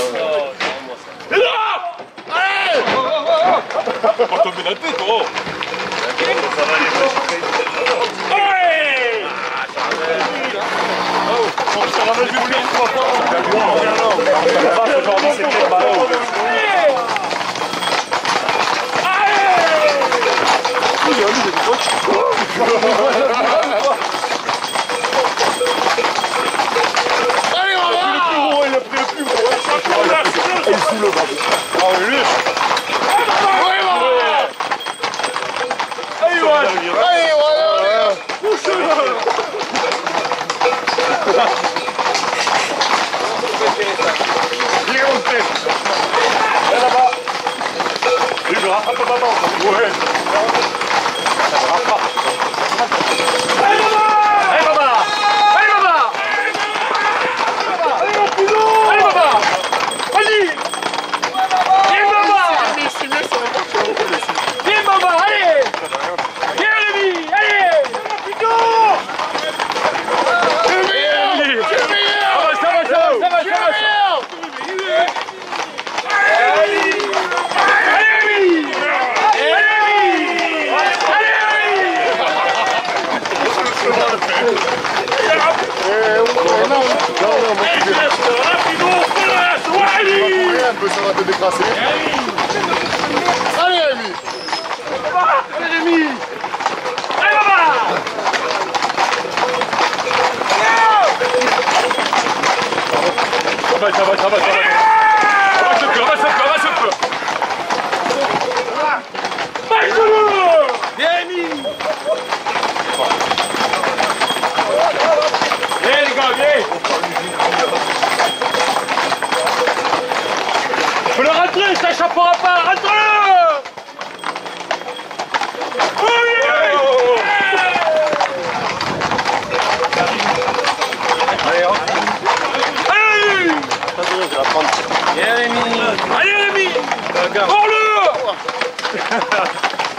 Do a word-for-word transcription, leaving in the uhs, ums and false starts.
Et là! Allez! On va tomber la tête, oh! Allez! Ça va me jouer une fois pas. Aujourd'hui, c'est très malheureux. Allez, on va! Le plus gros, il a pris le plus gros. Et il fout le bas. Ah oui, lui. Allez, voilà! Allez, voilà! Il est monté. Et là-bas. Il me rattrape pas maintenant. Ouais. Ça me rattrape. Allez, Baba! Allez, Baba! Allez, Baba! Allez, mon pilot! Allez, Baba! Vas-y! Viens, Baba! Viens, Baba! Allez! Viens, Rémi! Allez! C'est le meilleur! C'est le meilleur! Ça va, ça va, ça va, ça va, ça va! Ça va te décrasser. Allez Rémi. Allez Rémi. Allez Baba. Ça va, ça va, ça va, ça va. Avance un peu, avance un peu, avance un peu. Viens Rémi. Viens les gars, viens. Faut le rentrer, ça échappera pas, rentre-le! Oui! Allez, hop! Allez! Je vais la prendre. Allez, Rémi! Allez, Rémi! Hors-le!